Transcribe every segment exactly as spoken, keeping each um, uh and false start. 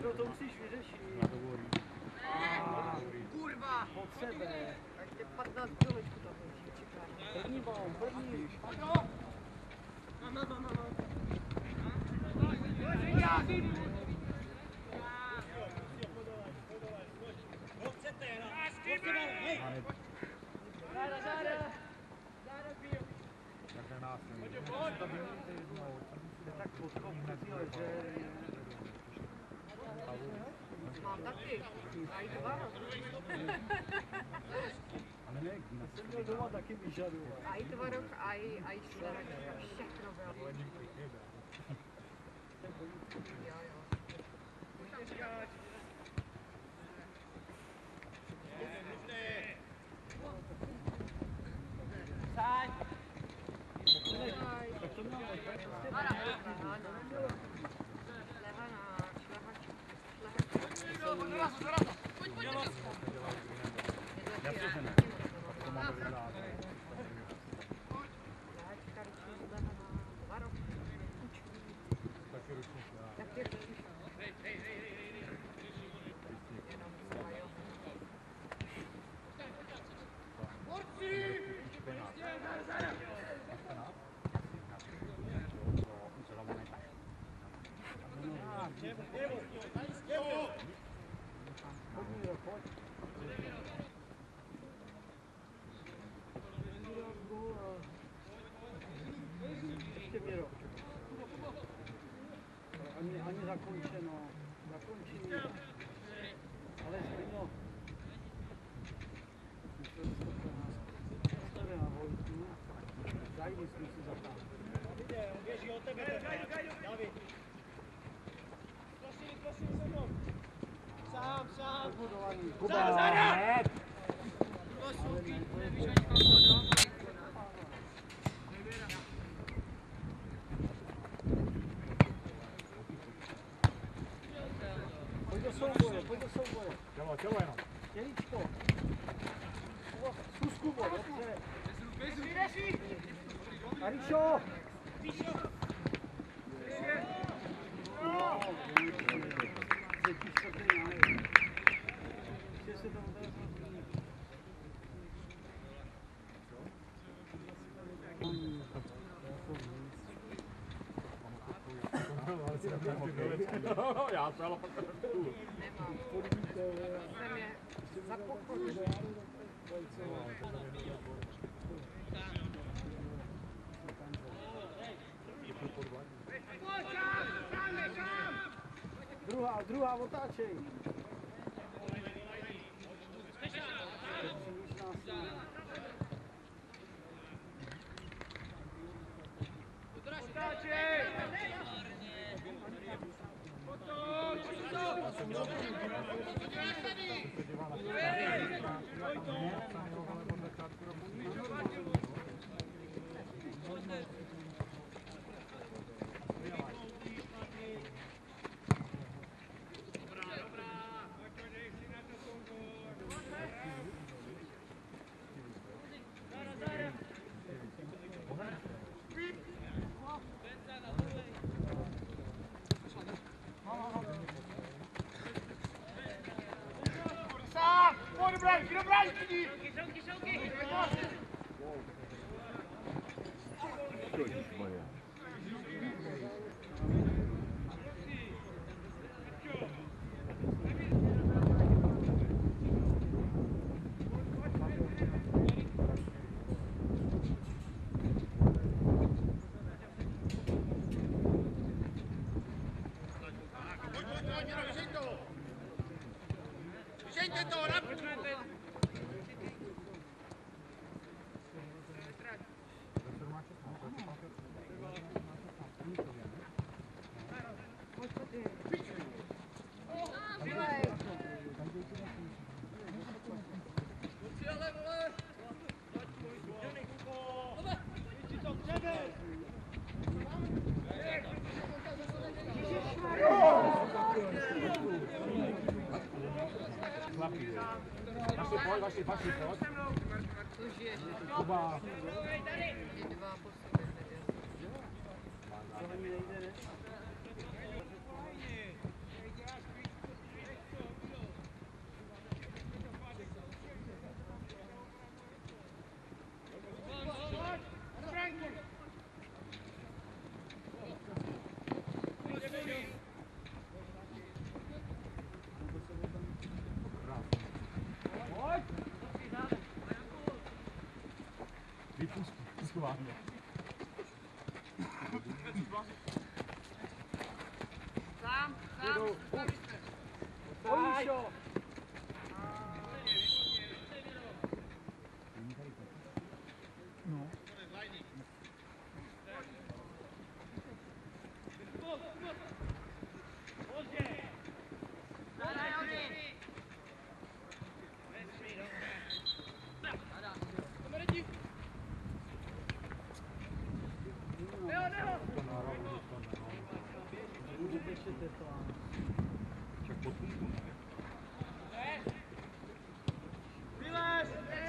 Ondro, to musíš vyřešit. Kurva! Od sebe. Tak tě patnáct kilečku tam musí čekat. První bal, první. Tak podkopnutý, že... Mám taky. A i dva. Já jsem měl doma taky vyžadu. A i dva rok, a i, a i čtyři. Všechno bylo. Jo, jo. Sáď! Ani, ani zakončeno, zakončení, ale stejno. Postavě na volku, zajdi jsme si zatáhli. Davide, on běží od tebe. David. Prosím, prosím se mnou. Sám, sám. Kuba, hned! Pojď do souboje, pojď do souboje. Tělo, tělo jenom. Těličko. Zkus Kubo, dobře. Arišo! Já to ale pak Nemám. Jsem je za pochodu. Druhá, druhá, otáčej. Otáčej! Dobrý, dobrý, Šouky, šouky! Vaši, pojď, vaši, vaši, pojď. Kuba. Dva po sobě nevěděl. Vypustí, schválně. Sám, sám, připravíš se. Pojíš ho. No. Však podpůjku, ne? Vylez!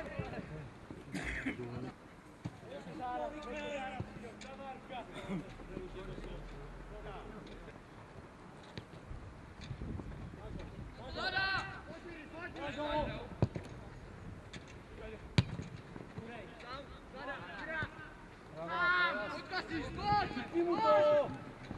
Chytni mu to.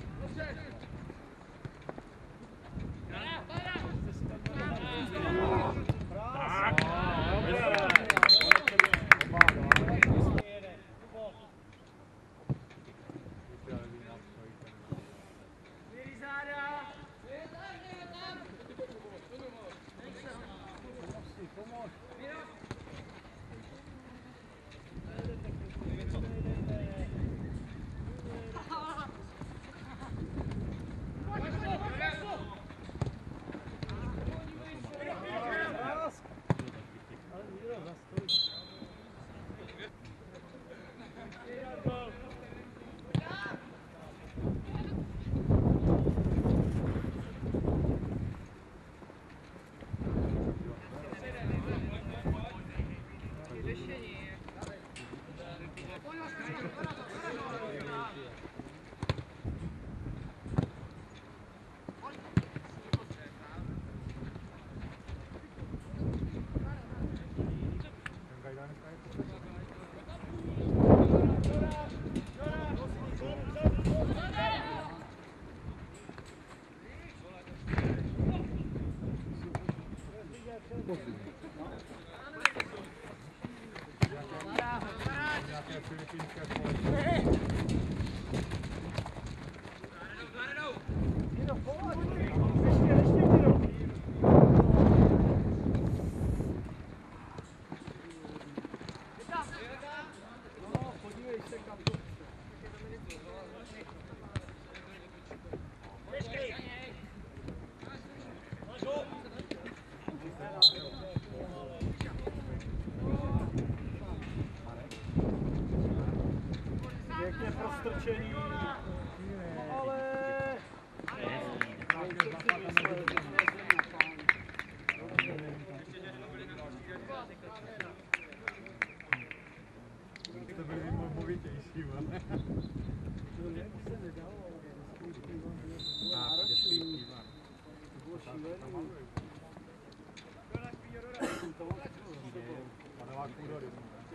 Nějaké filipínské společnosti. Miro, pojď. Ještě, ještě, Miro. No, podívej se, kam to. Pěkně prostrčený. No ale... To byli movitější, ale... Panelák půdory.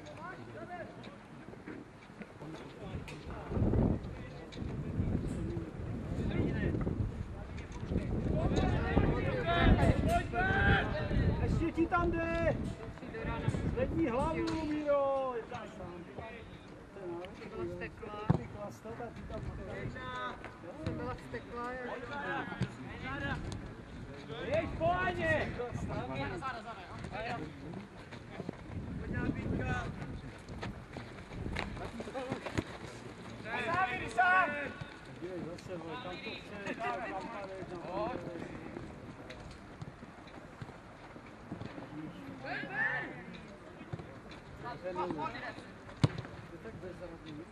Ještě ti tam jde! Zvedni hlavu, Miro! Je tam sám. Ty byla vzteklá. Ty klastata, ty tam Ty byla vzteklá, jak... Jeď, pojď! Závěry sám! Dívej zase, vole, kam to chce, tak, kam padej, tam padej. To tak bezradný.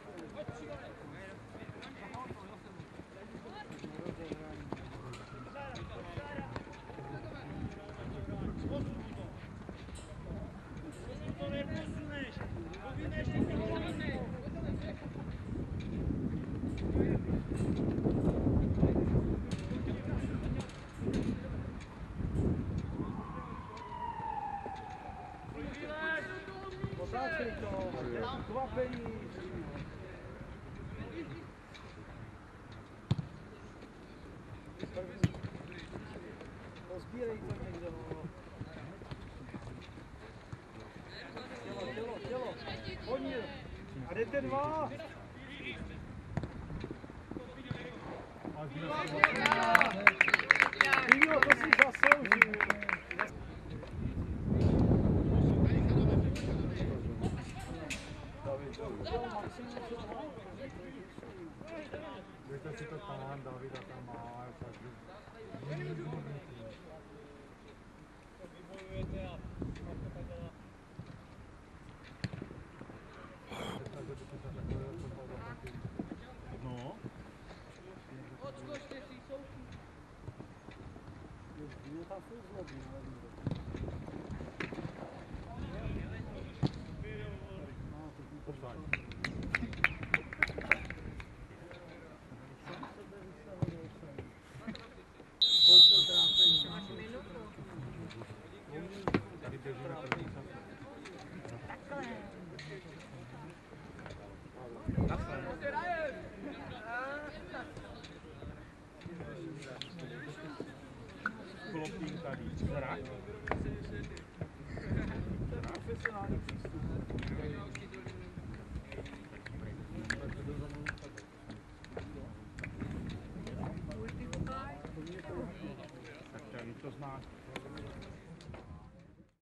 To neposuneš! Povineš to! Potáčej to, kvapení. Pozbírej to někde, no. Honil. A jdete dva. A zbývá Tyjo, to si zasloužil. Víte si to pán Davida tam má, takže... No. Tady běžíme první čas. Klopín tady. Zrak. Profesionální přístup. Tak tady to znáš.